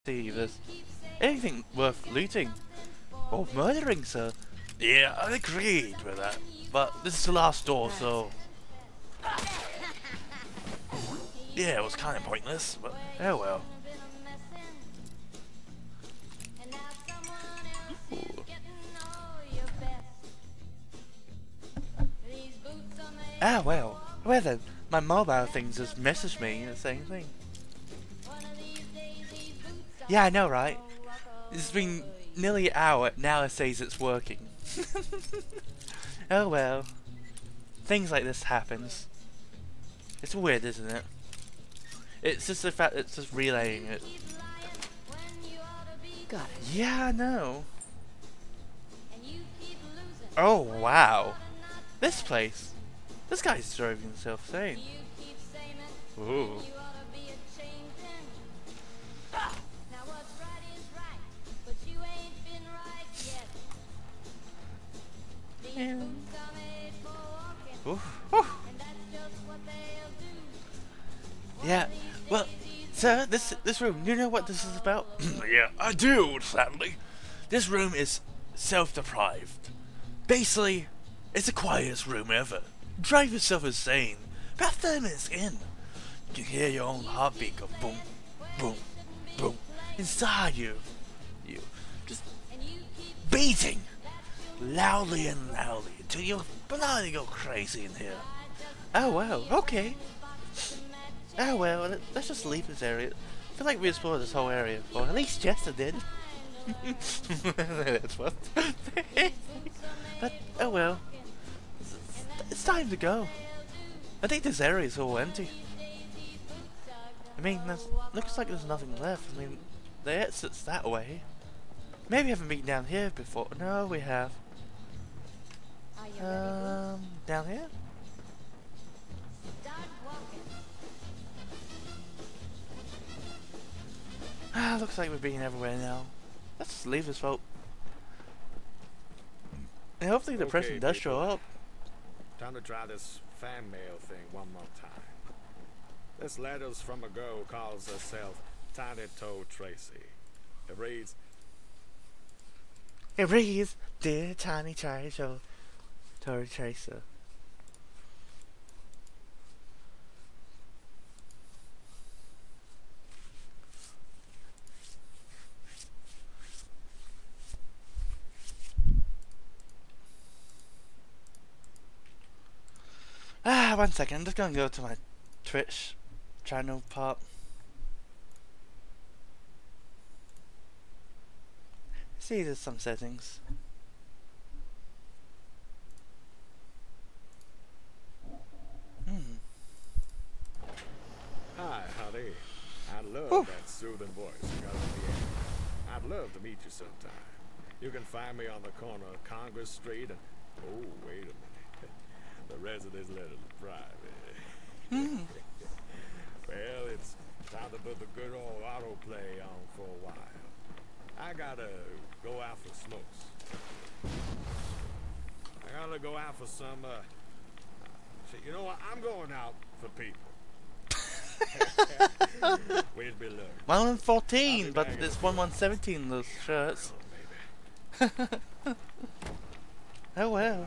see if there's anything worth looting or murdering, sir. Yeah, I agreed with that. But this is the last door, so yeah, it was kind of pointless. But oh well. Ooh. Ah well. Well then, my mobile thing just messaged me the same thing. Yeah, I know, right? It's been nearly an hour, now it says it's working. Oh well. Things like this happens. It's weird, isn't it? It's just the fact that it's just relaying it. Got it. Yeah, I know. Oh, wow. This place. This guy's driving himself insane. Ooh. Yeah. Ooh. Ooh. Yeah. Well, sir, this room. You know what this is about? Yeah, I do. Sadly, this room is self-deprived. Basically, it's the quietest room ever. Drive yourself insane. About 30 minutes in, you can hear your own heartbeat go boom, boom, boom inside you. You just beating loudly and loudly until you're bloody go crazy in here. Oh wow, okay. Oh well, let's just leave this area. I feel like we explored this whole area, or at least Jester did. That's what. But oh well, it's time to go. I think this area is all empty. I mean, looks like there's nothing left. I mean, the exit's that way. Maybe we haven't been down here before. No, we have. Down here? Ah, looks like we're being everywhere now. Let's just leave this folk. And hopefully the person does show up. Time to try this fan mail thing one more time. This letter's from a girl who calls herself Tiny Toe Tracy. It reads, Dear Tiny Toe Tracer. Ah, 1 second. I'm just gonna go to my Twitch channel part. See, there's some settings. Hi, honey. I love that soothing voice you got on the air. I'd love to meet you sometime. You can find me on the corner of Congress Street and... Oh, wait a minute. The rest of this letter's private. Well, it's time to put the good old autoplay on for a while. I gotta go out for smokes. I gotta go out for some, you know what? I'm going out for people. Where's Bill Lurk? 114, but it's 1117 those shirts. Oh well.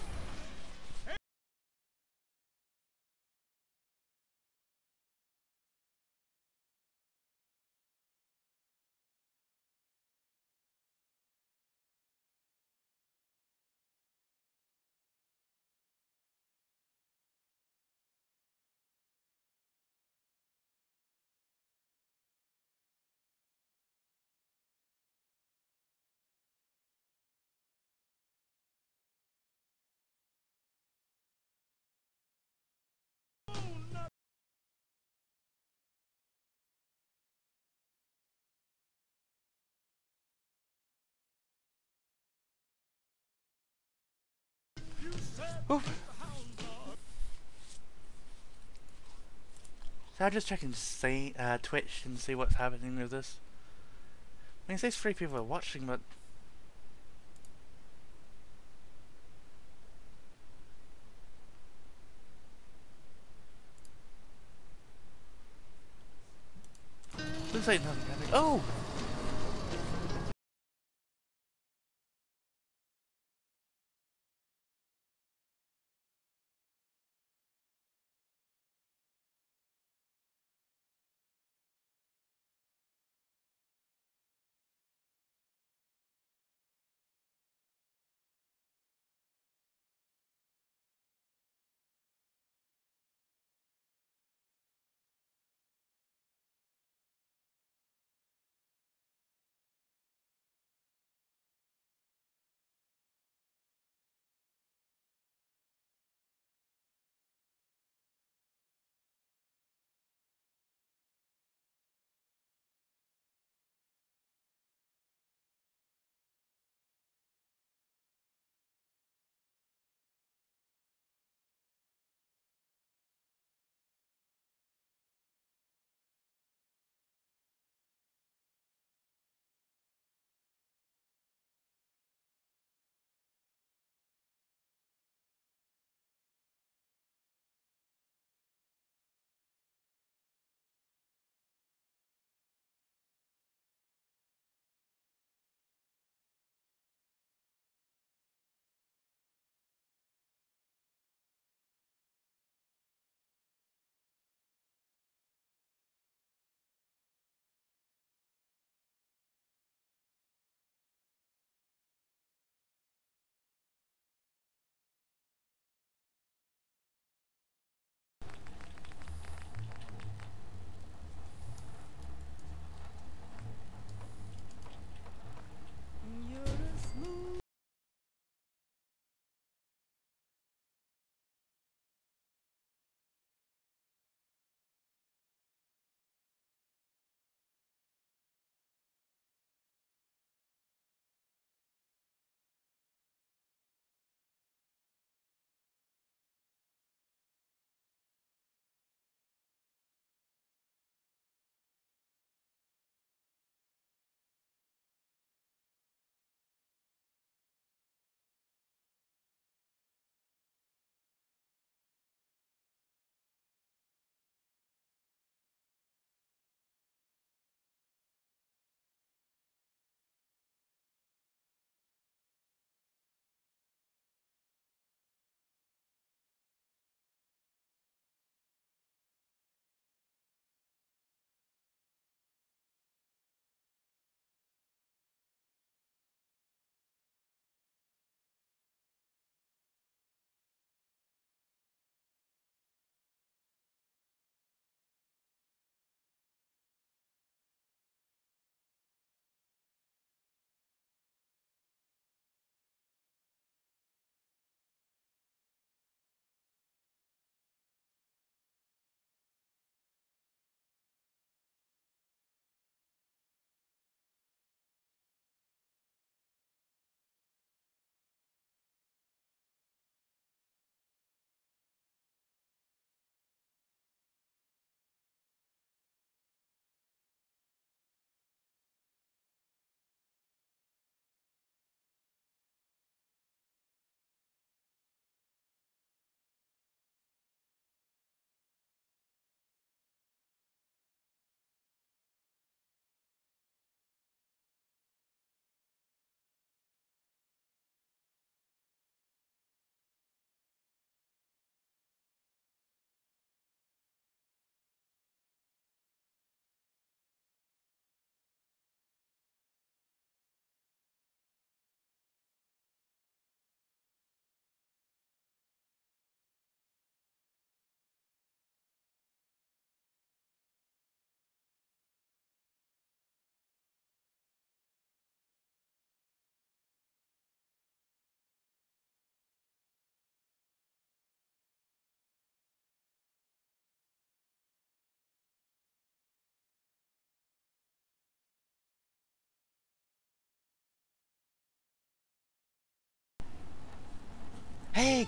Oof. So I'll just check and see Twitch and see what's happening with this. I mean, it says 3 people are watching, but looks like nothing happening. Oh!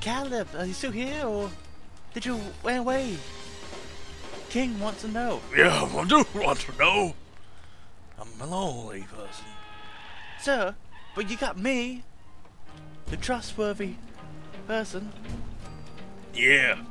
Caleb, are you still here, or did you run away? King wants to know. Yeah, I do want to know. I'm a lonely person. Sir, but you got me, the trustworthy person. Yeah,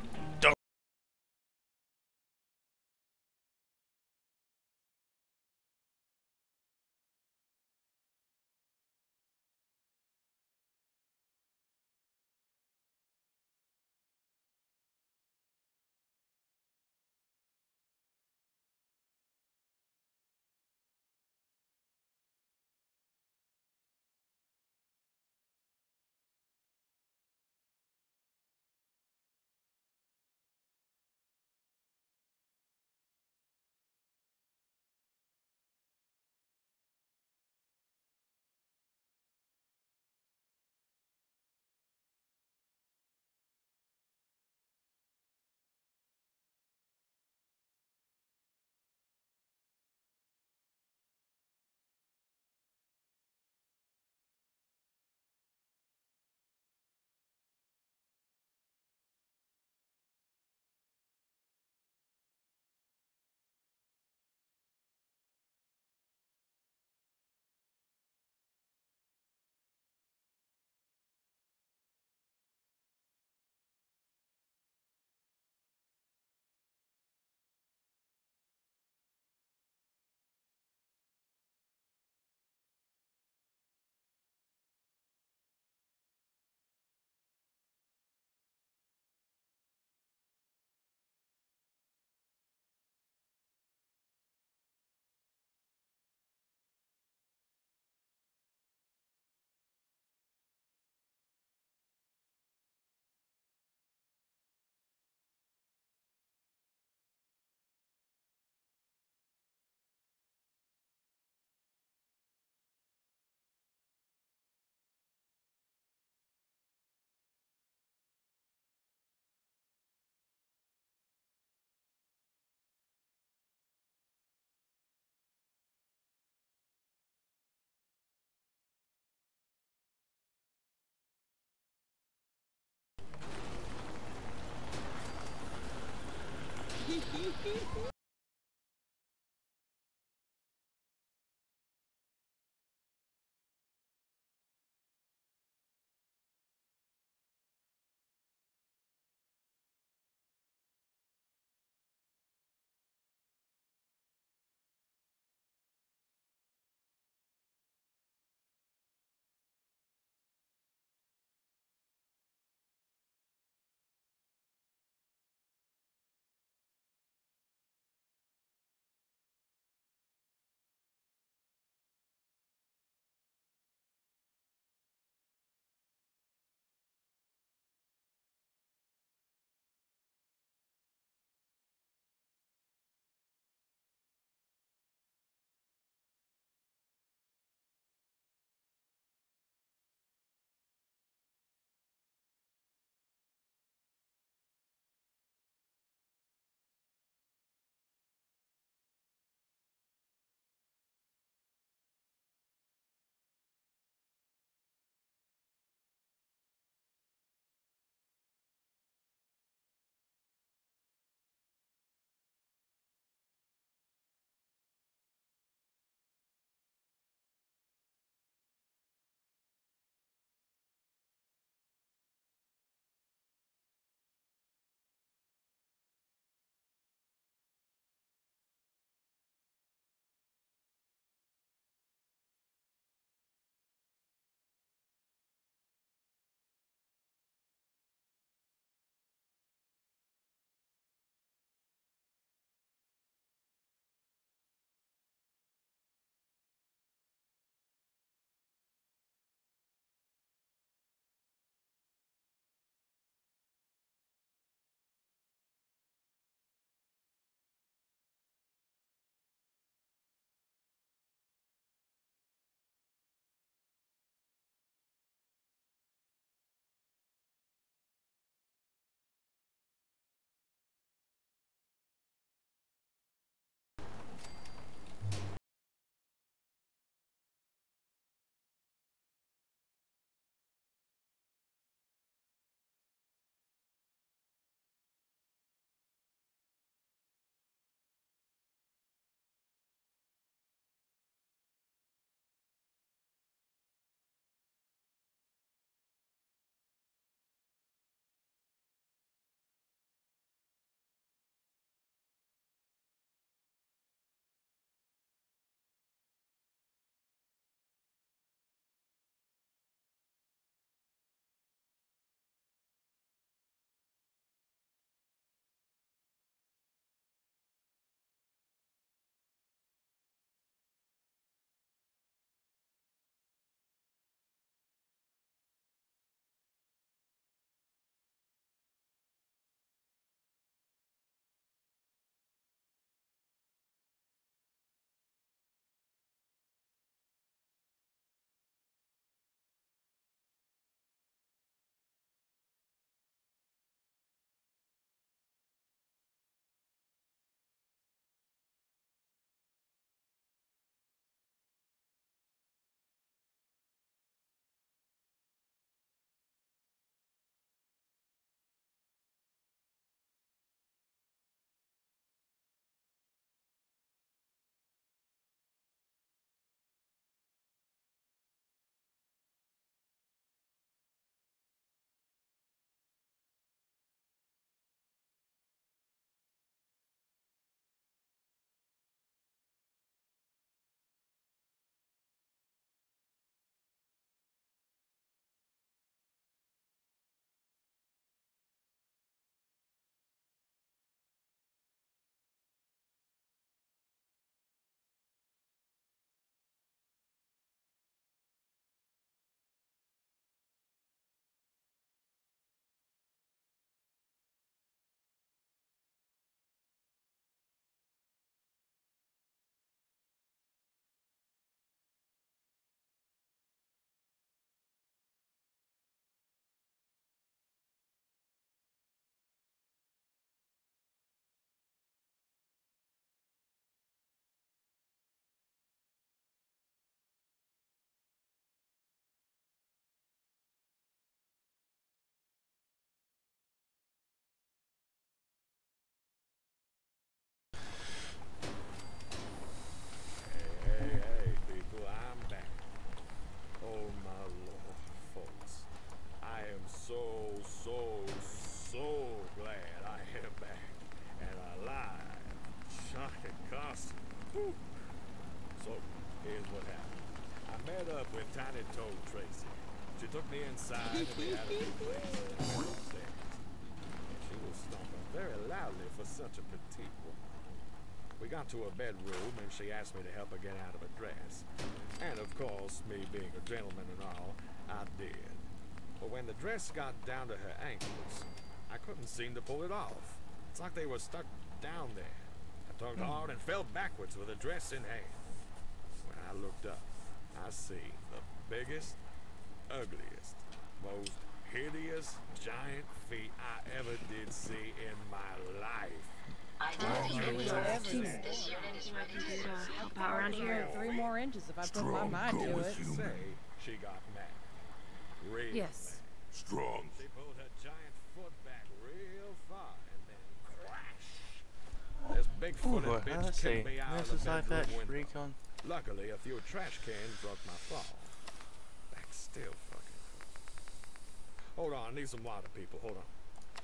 what happened. I met up with Tiny Toe Tracy. She took me inside and we had a few drinks and then went upstairs. She was stomping very loudly for such a petite woman. We got to her bedroom and she asked me to help her get out of her dress. And of course, me being a gentleman and all, I did. But when the dress got down to her ankles, I couldn't seem to pull it off. It's like they were stuck down there. I tugged hard and fell backwards with the dress in hand. When I looked up, I see the biggest, ugliest, most hideous giant feet I ever did see in my life. I don't think this unit is to help out around here. 3 more inches if I put my mind to it. Say she got mad. Real Yes. mad. Strong. She pulled her giant foot back real far and then crash. This big-footed bitch let's see. kicked me out of This the is bedroom iFetch window. Recon. Luckily, a few trash cans broke my fall. Back's still fucking cold. Hold on, I need some water, people. Hold on.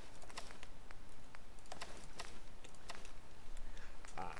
Ah.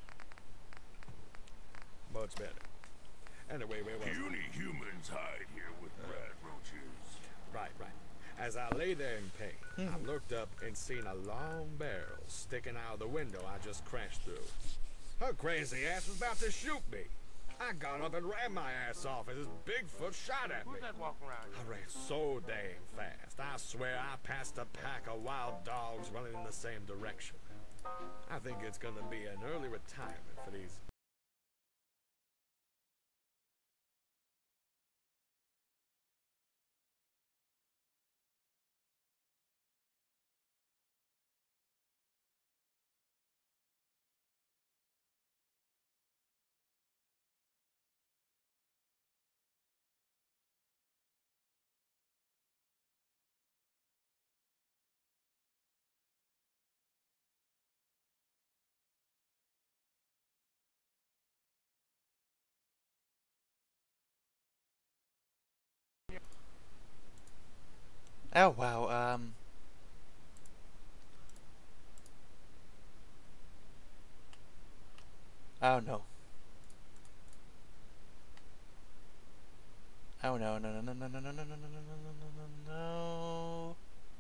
Much better. Anyway, where was I? Puny humans hide here with rat roaches. Right. As I lay there in pain, I looked up and seen a long barrel sticking out of the window I just crashed through. Her crazy ass was about to shoot me. I got up and ran my ass off as this Bigfoot shot at me. Who's that walking around here? I ran so dang fast. I swear I passed a pack of wild dogs running in the same direction. I think it's gonna be an early retirement for these. Oh wow, oh no. Oh no, no.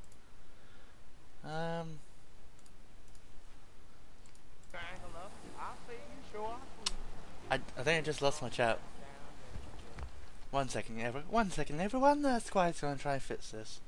Triangle up. I'll see you, sure. I think I just lost my chat. One second, everyone. The squad's gonna try and fix this.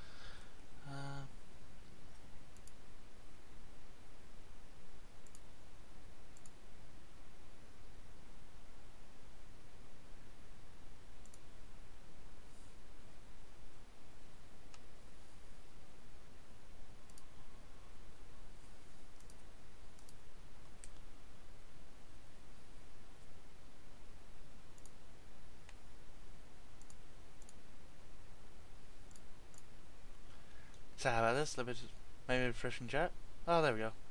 So how about this? Maybe refreshing chat. Oh, there we go.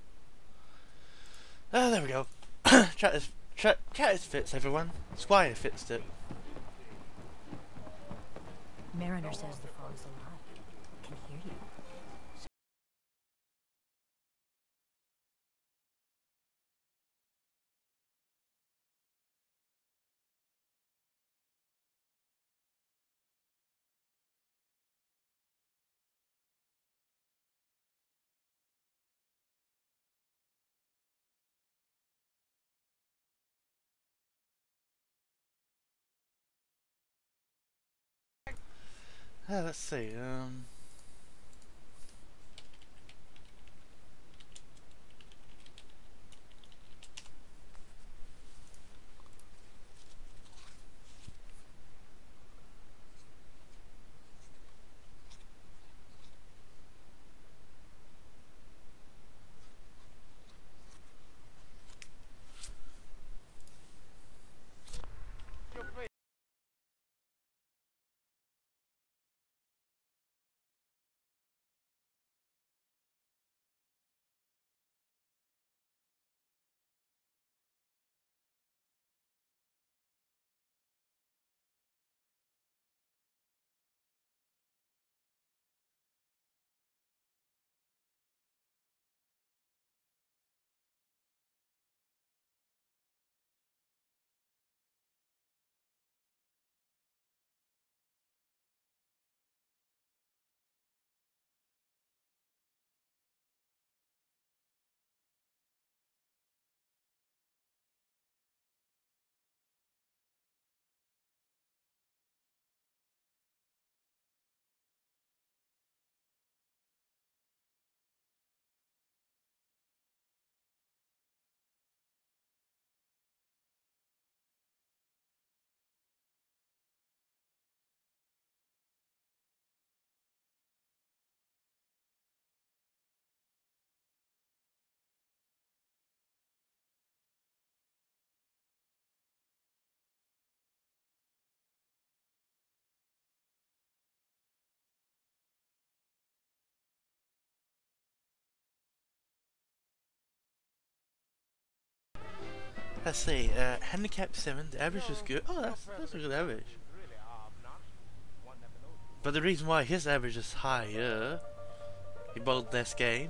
Oh, there we go. Chat is fixed, everyone. Squire fixed it. Mariner says the frog's alive. Can hear you. Let's see. Let's see. Handicap 7. The average is good. Oh, that's a good average. Really obnoxious. One never knows. But the reason why his average is higher, he bowled less games.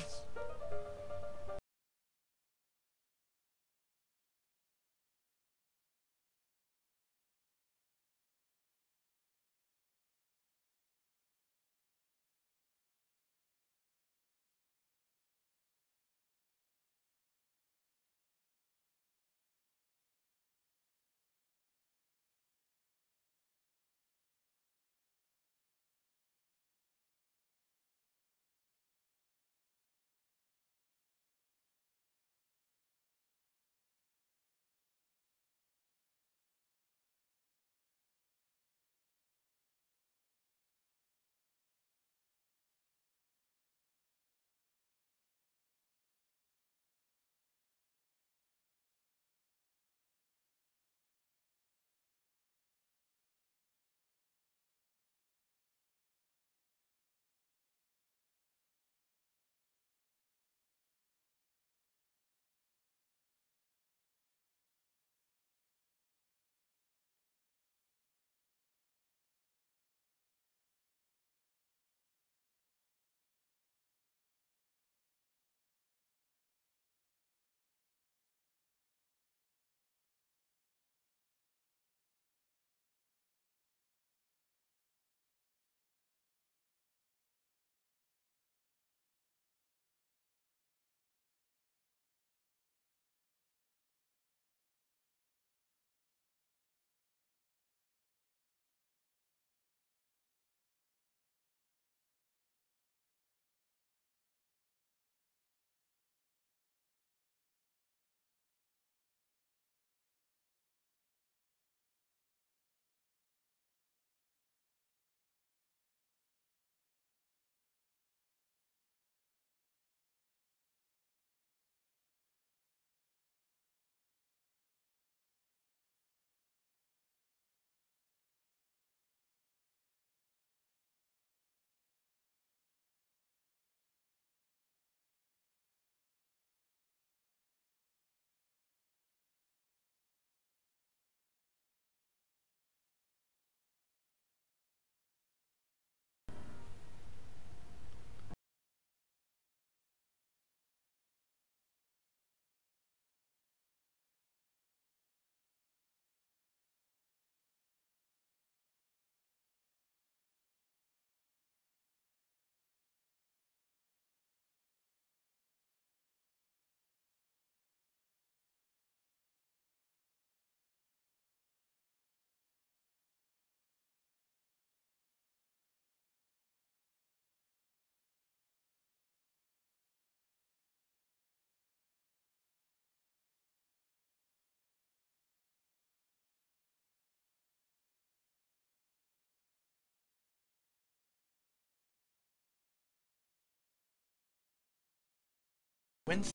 Wins.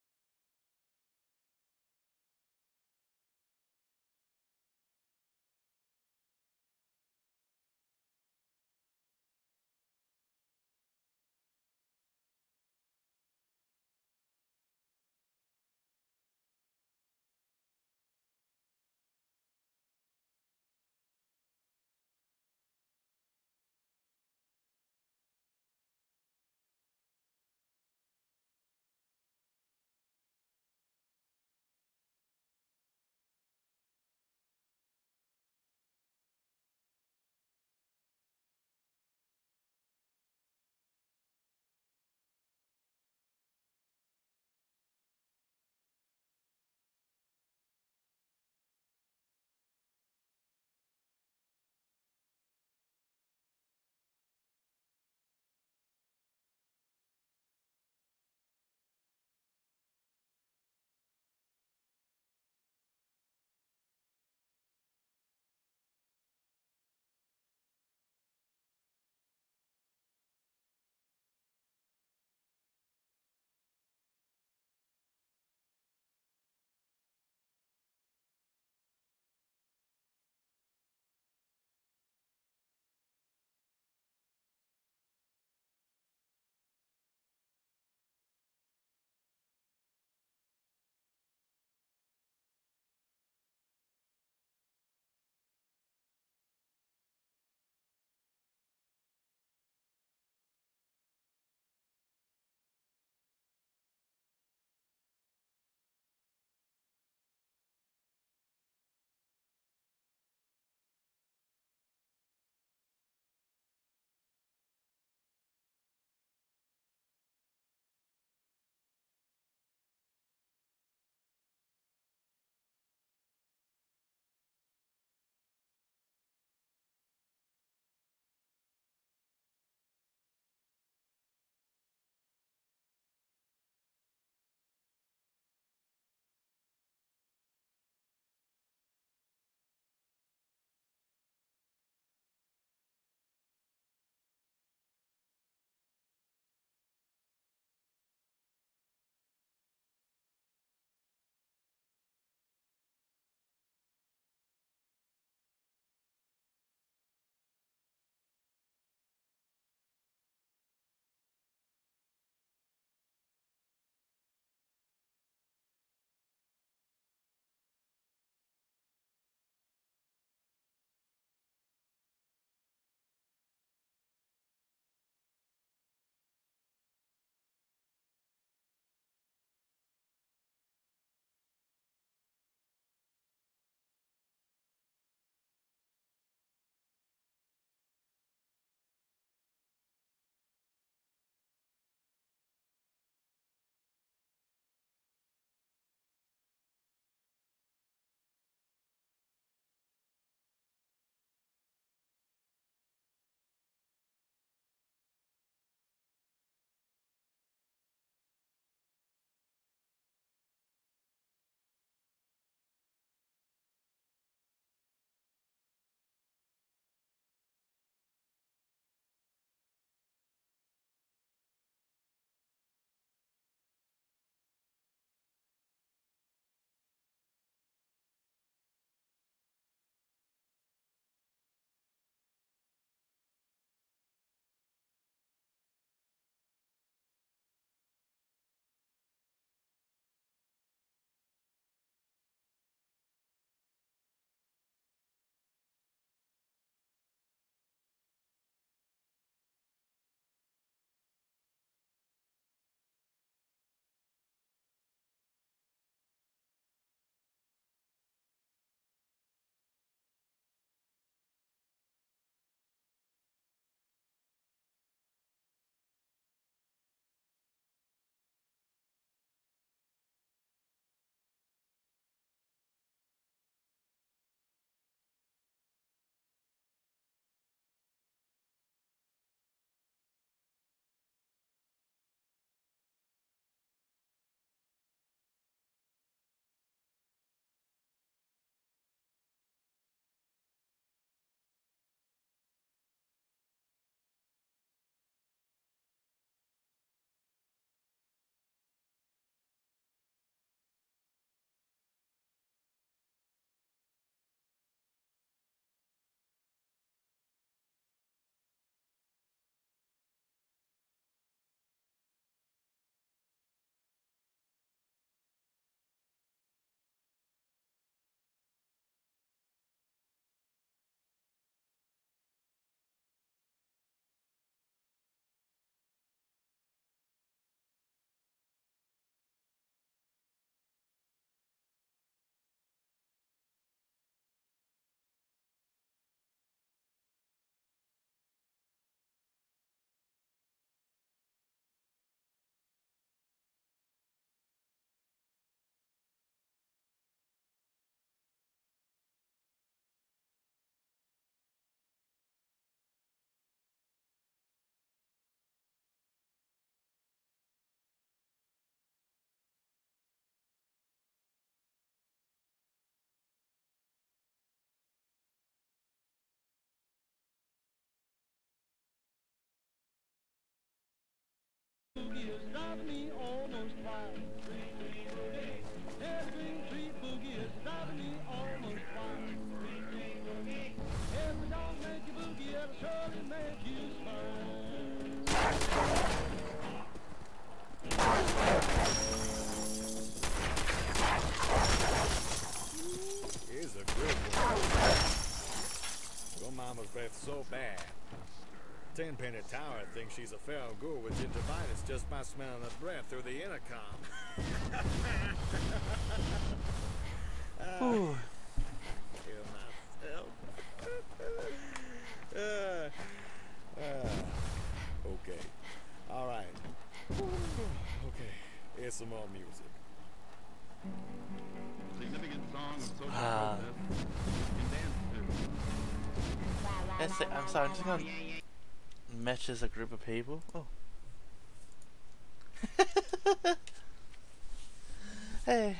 is driving me almost wild. Yeah, Spring Street Boogie is driving me almost wild. Every dog make you boogie, it'll surely make you smile. Here's a good one. Your mama's breath so bad. Tenpenny Tower thinks she's a feral ghoul with gingivitis just by smelling her breath through the intercom. Ooh. Kill myself. Okay. All right. Okay. Here's some more music. Significant song of social Ah. protest you can dance to. That's it. I'm sorry. I'm just gonna mesh as a group of people. Oh. Hey.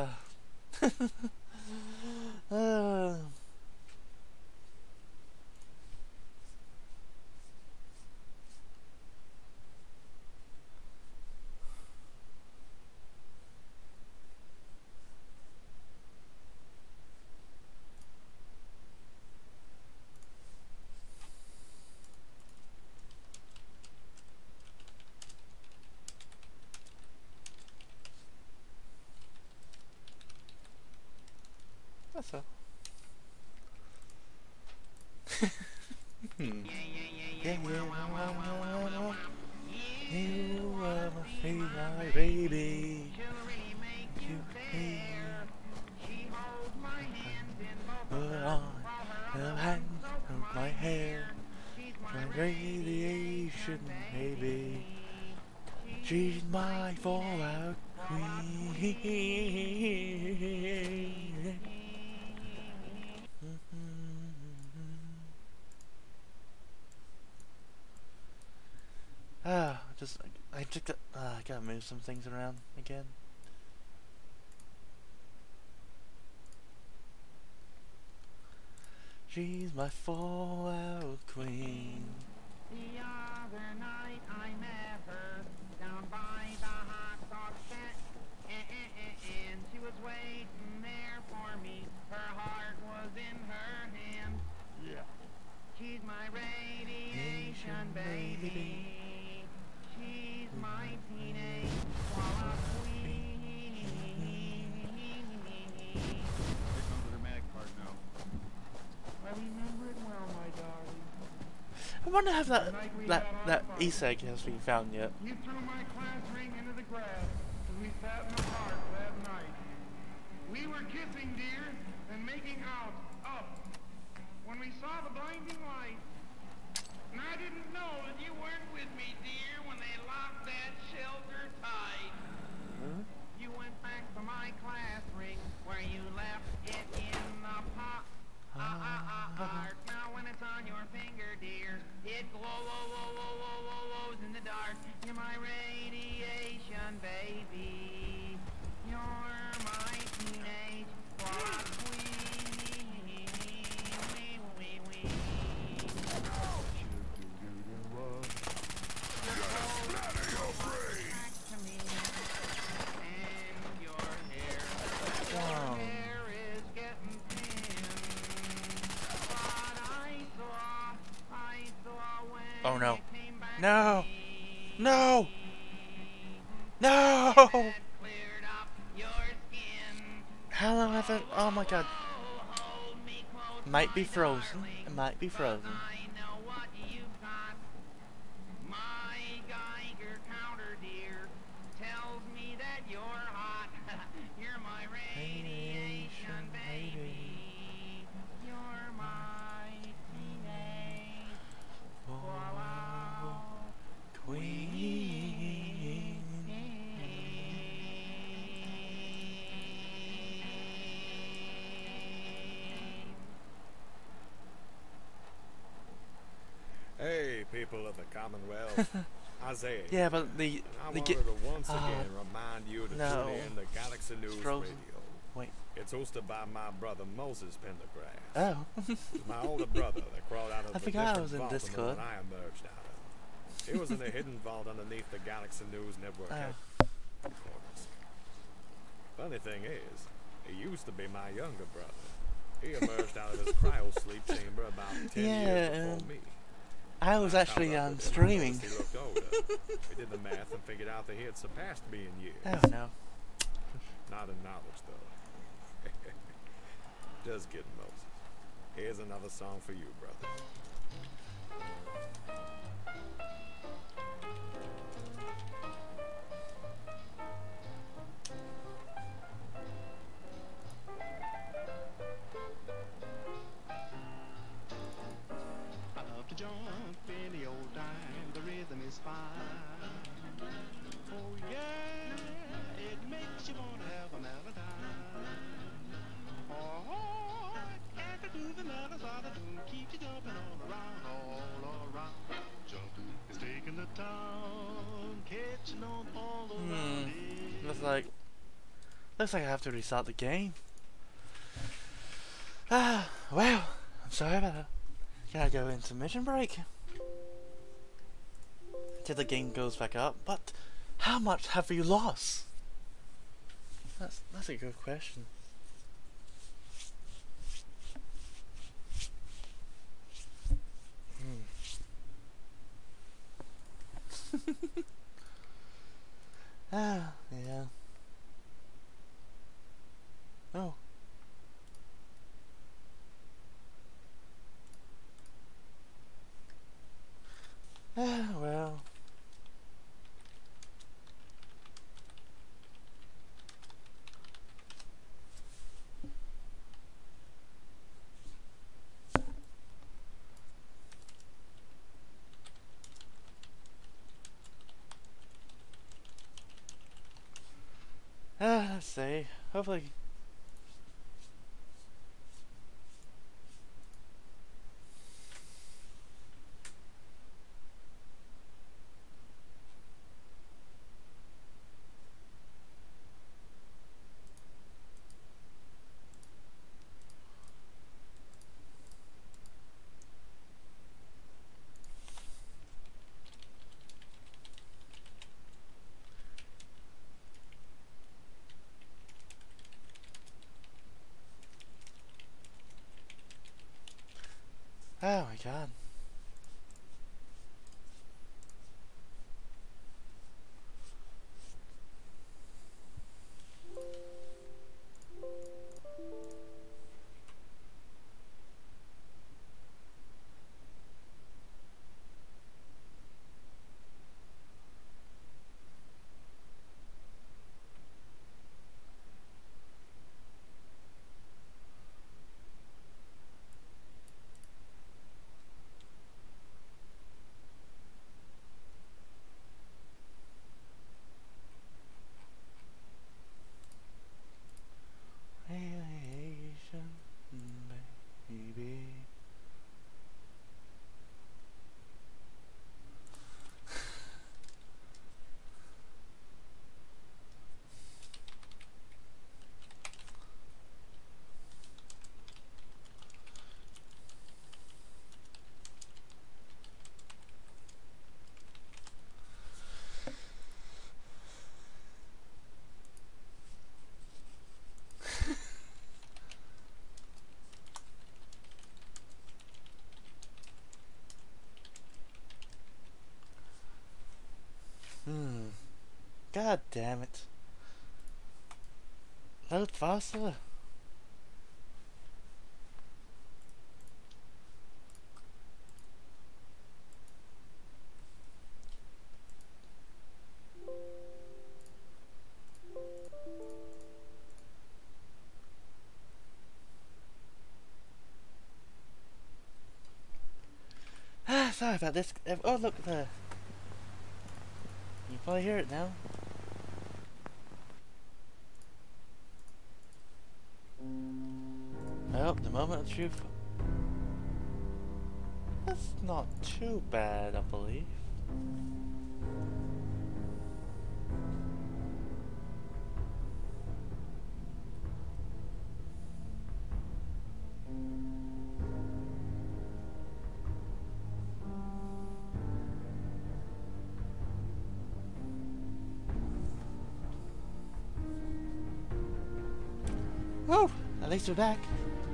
That's all. Yeah, you are my favorite baby. You here. Put on the hands of my hair. My radiation, baby. She's my fallout queen. I just gotta move some things around again. She's my fallout queen. The other night I met her down by the hot dog stand, and she was waiting there for me. Her heart was in her hand. Yeah. She's my radiation baby. She's my teenage swallow queen. Here comes the dramatic part now. I remember it well, my darling. I wonder if that Easter egg has been found yet. You threw my class ring into the grass as we sat in the park that night. We were kissing, dear, and making out up when we saw the blinding light. And I didn't know that you weren't with me, dear, when they locked that shelter tight. You went back to my class ring where you left it in the pot. Heart. Now when it's on your finger, dear, it glows in the dark. You're my radiation baby. You're my teenage swallow queen. Wow. Oh no. No! No! No! How long have I... Oh my god. Might be frozen. It might be frozen. Hey, people of the Commonwealth. Isaiah. Yeah, but the I wanted to once again remind you to no. tune in to Galaxy News Frozen. Radio. Wait. It's hosted by my brother Moses Pendergrass. Oh. My older brother that crawled out of I a forgot I different was in vault than the Discord. one I emerged out of. It was in a hidden vault underneath the Galaxy News Network headquarters. Funny thing is, he used to be my younger brother. He emerged out of his cryo sleep chamber about 10 years before me. I was actually streaming. He looked older. We did the math and figured out that he had surpassed me in years. Oh no. Not in knowledge, though. Just kidding, Moses. Here's another song for you, brother. I love to jump in the old time, the rhythm is fine. Oh yeah, it makes you want to have a melody. Oh, and to do the melody, keep you jumping all around. Jumping is taking the town, catching on all around it. Looks like I have to restart the game. Well, I'm sorry about that. Gotta go into mission break till the game goes back up. But how much have we lost? That's a good question. Ah, yeah. Oh. Ah, well. Let's see. Hopefully. Oh my god. Radiation, baby. God damn it. Load faster. Sorry about this. Oh look there. You probably hear it now. Well, the moment of truth. That's not too bad, I believe. least we're back.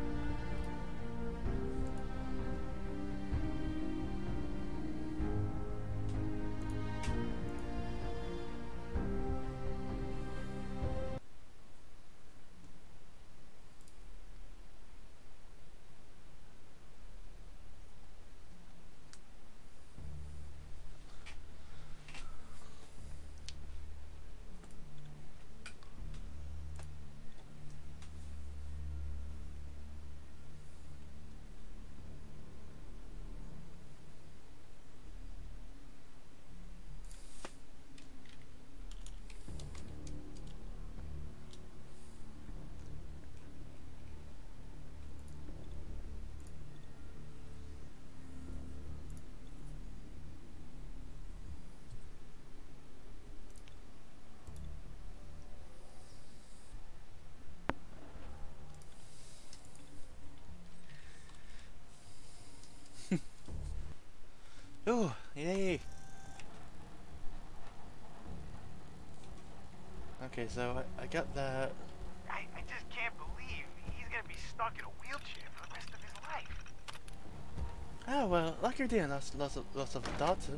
Oh, yay! Okay, so I got that. I just can't believe he's gonna be stuck in a wheelchair for the rest of his life. Oh well, like you're doing lots of data.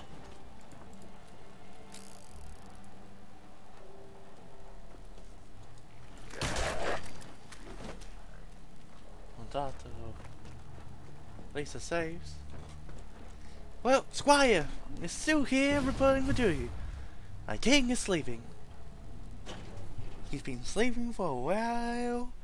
Data. Lisa saves. Well, Squire is still here reporting for duty. My king is sleeping. He's been sleeping for a while.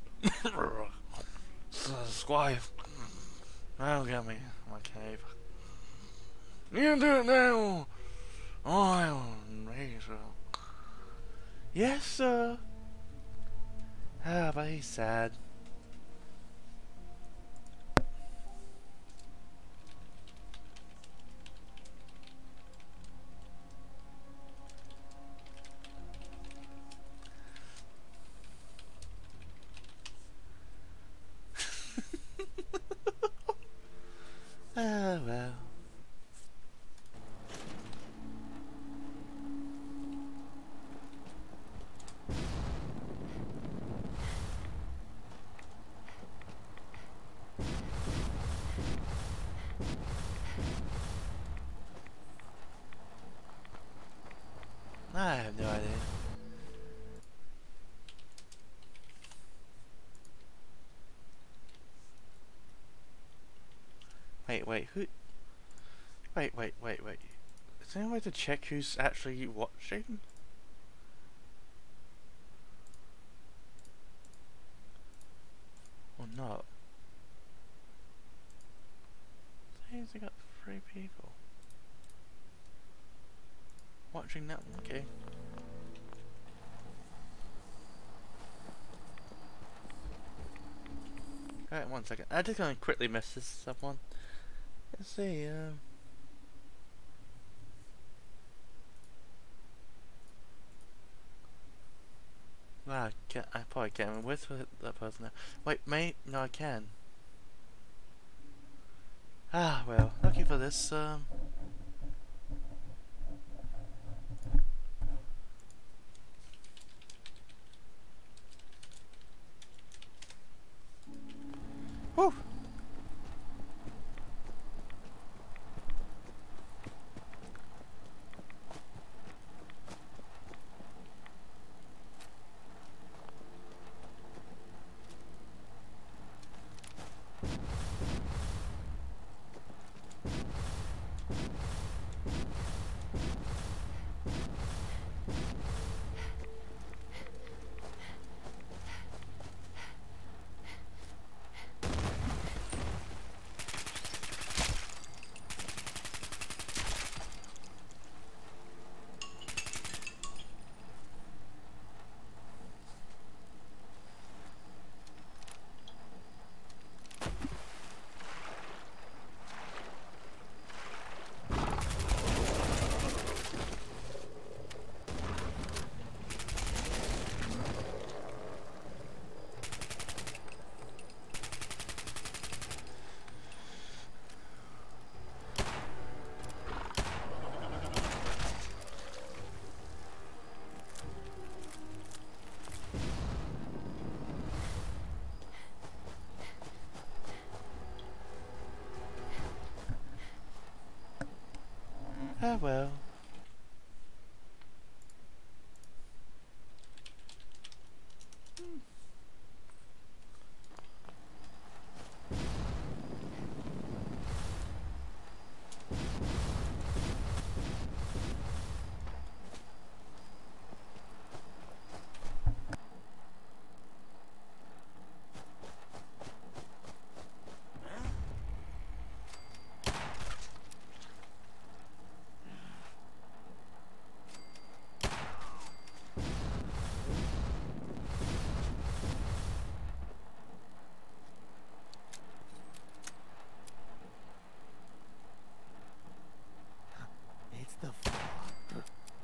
Squire, now get me my cave. You do it now. I'll raise her. Yes, sir. Ah, but he's sad. Ah, well. I have no idea. Wait, who? Wait. Is there any way to check who's actually watching? Or not? Seems I got 3 people watching that one. Okay. Alright, 1 second. I'm just gonna quickly mess this up one. Let's see, wow, I probably can't. Where's that person now? Wait, mate? No, I can. Ah, well, lucky for this, whew! Ah well. It's the fog.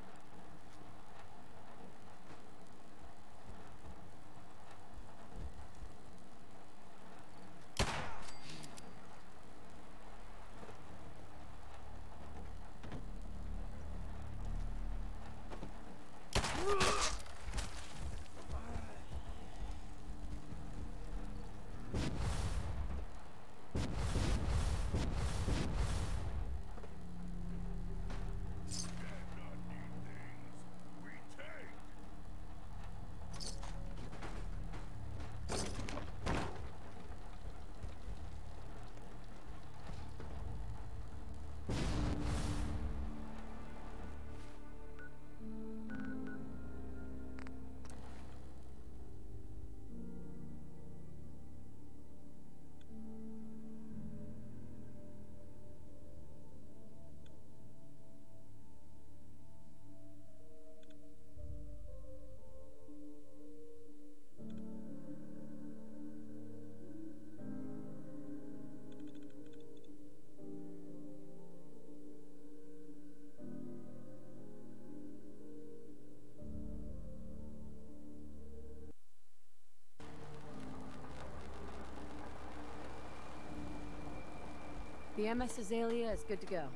The MS Azalea is good to go.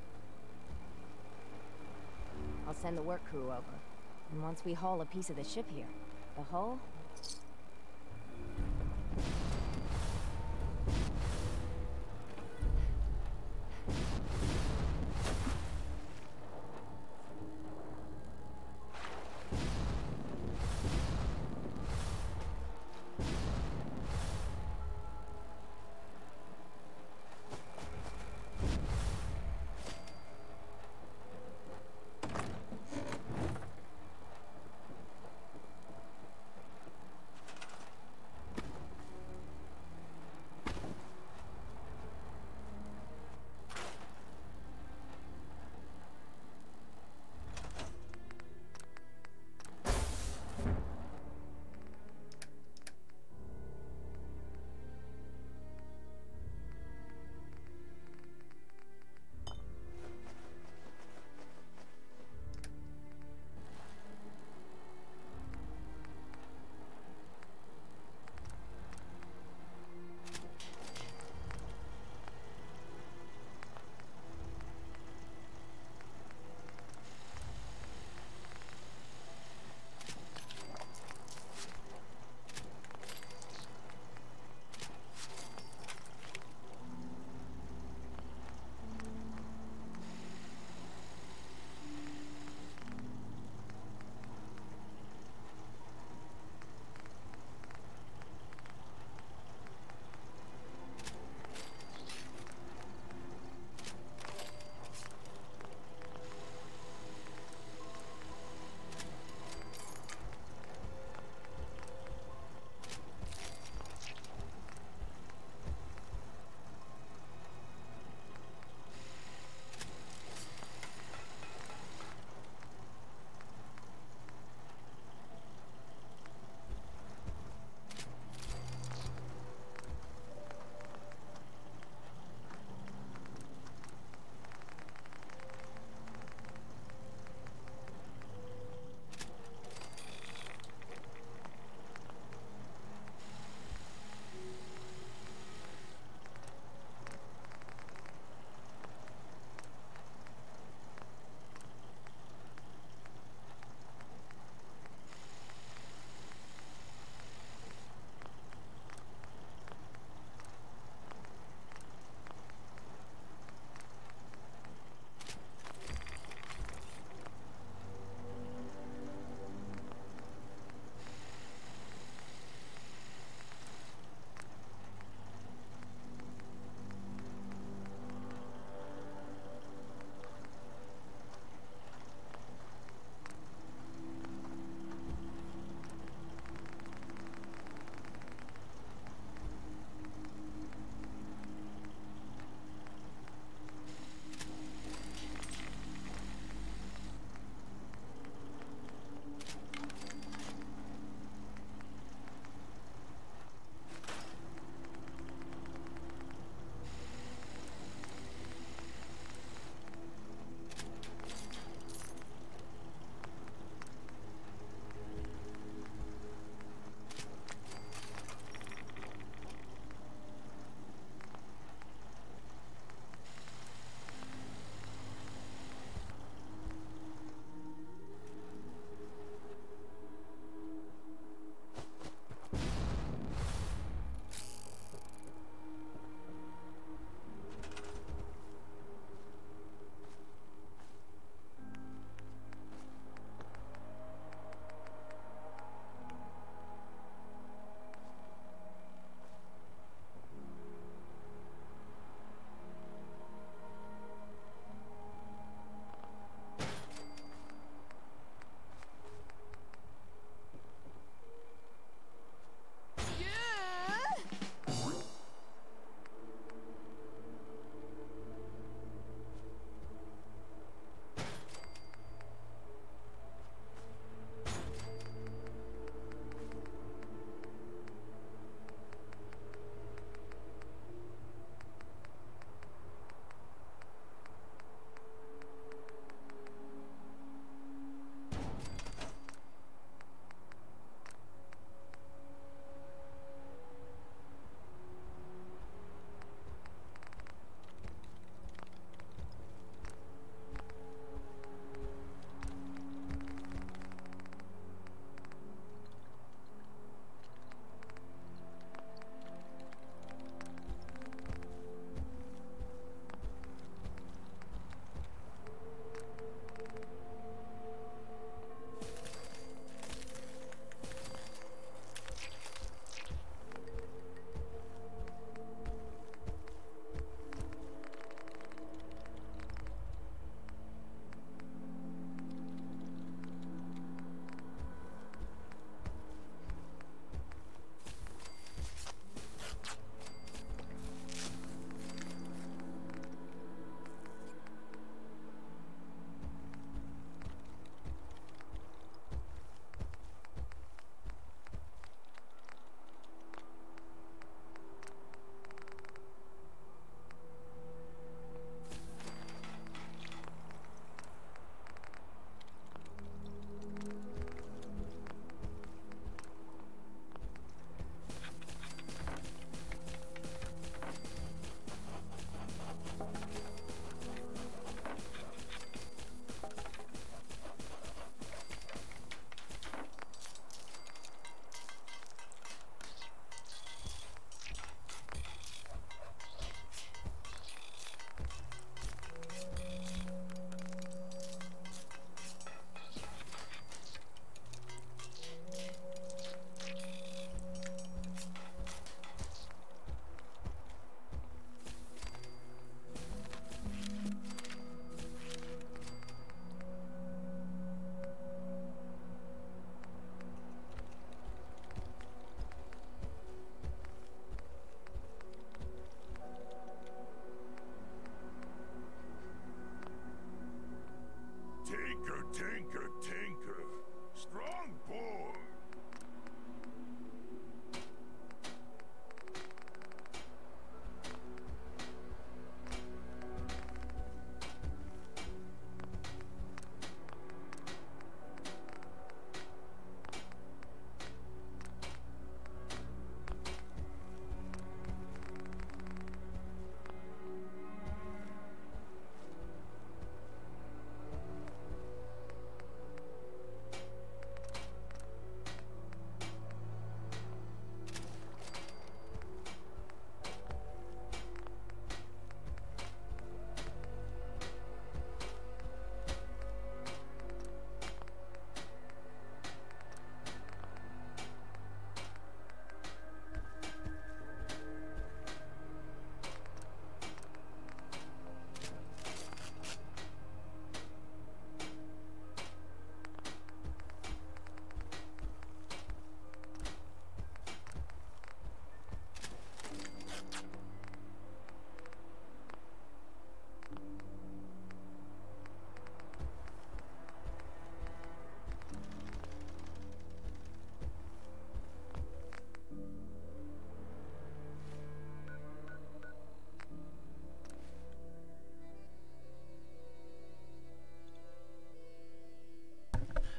I'll send the work crew over. And once we haul a piece of the ship here, the hull...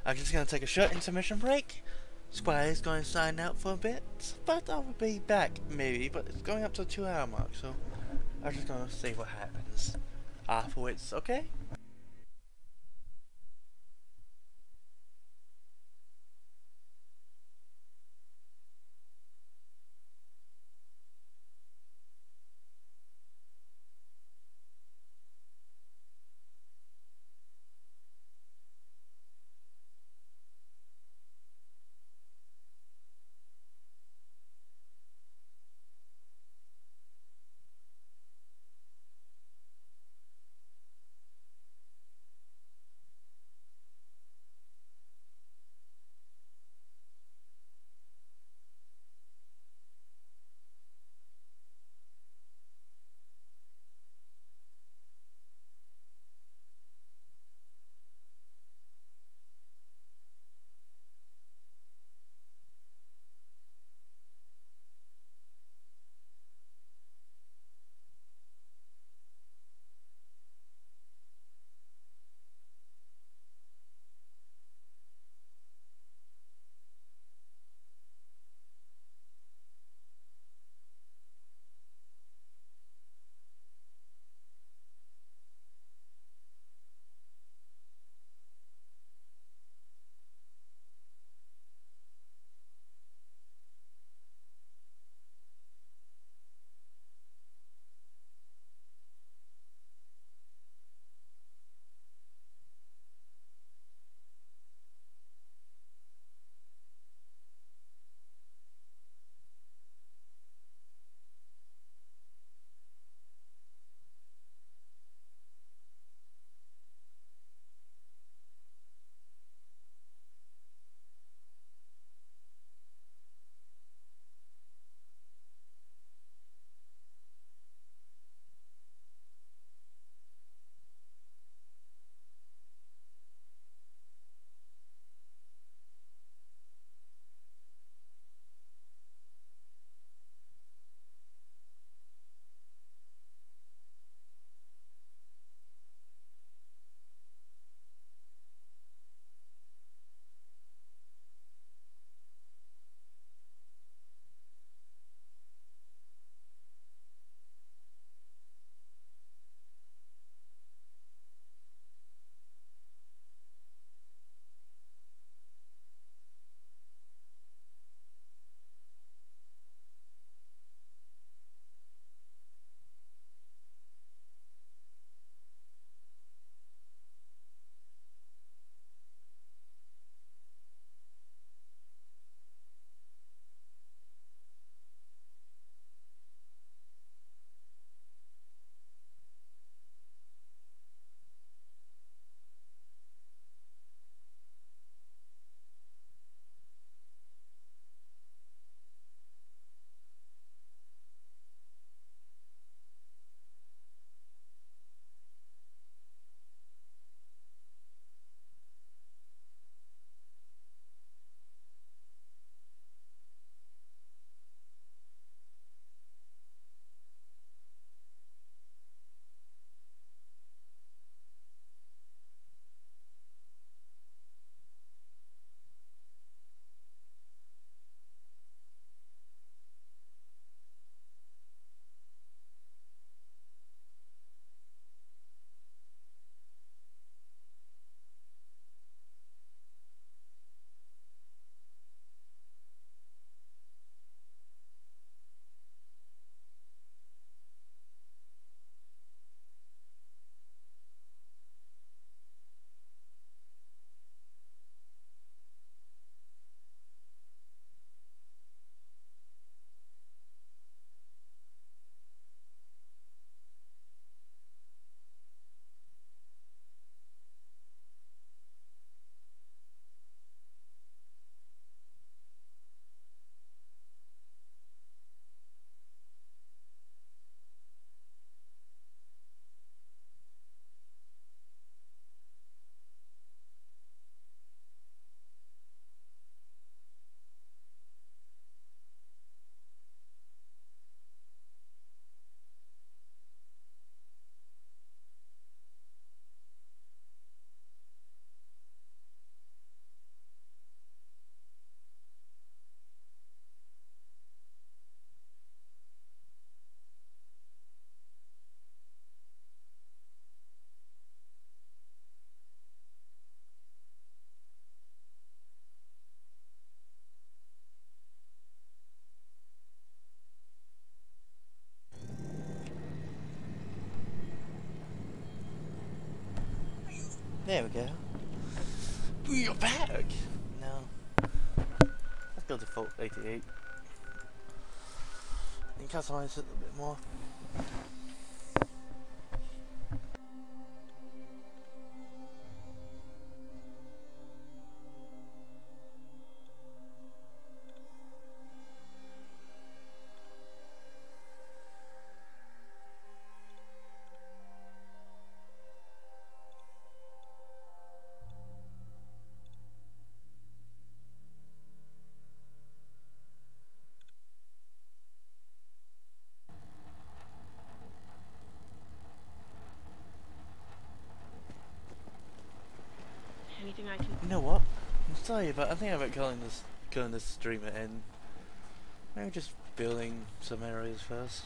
I'm just gonna take a short intermission break. Squire's going to sign out for a bit, but I'll be back maybe. But it's going up to the 2-hour mark, so I'm just gonna see what happens afterwards. Okay? There we go. We are back! No. Let's go default 88. And customize it a little bit more. Anything I can... You know what? I'm sorry, but I think about calling this stream at end. Maybe just building some areas first.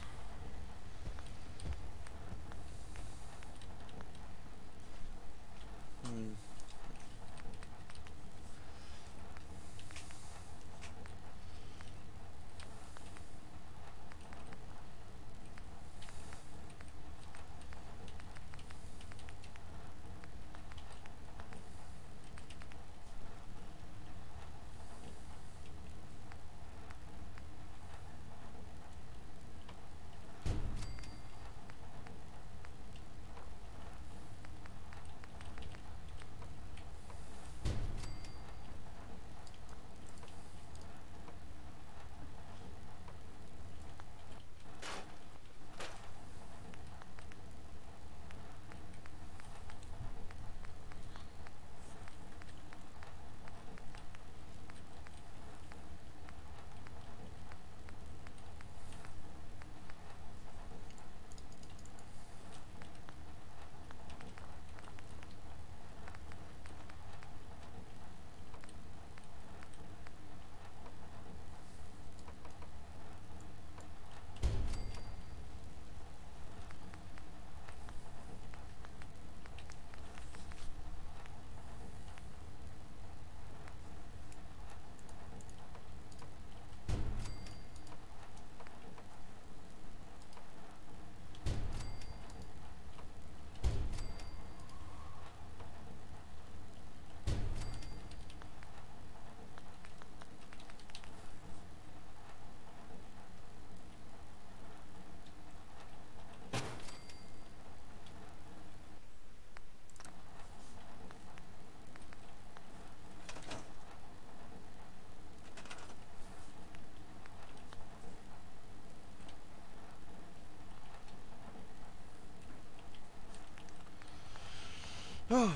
Oh.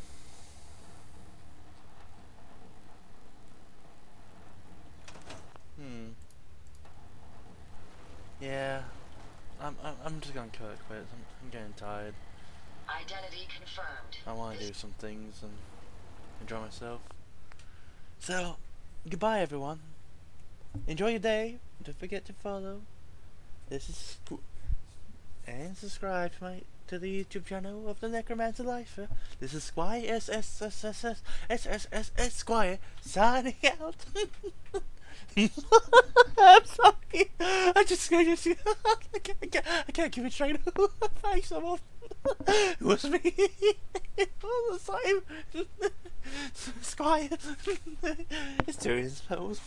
Yeah. I'm just gonna cut it quit. I'm getting tired. Identity confirmed. I want to do some things and enjoy myself. So, goodbye everyone. Enjoy your day. Don't forget to follow. This is and subscribe to the YouTube channel of the Necromancer Life. This is Squire SSSSSSSS Squire signing out. I'm sorry. I can't keep it straight. Face I'm off. It was me. All the same. Squire. It's doing his spells.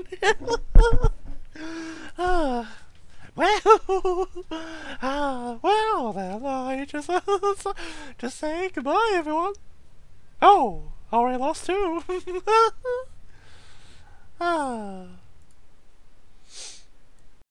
Well then, I just say goodbye, everyone. Oh, already lost too.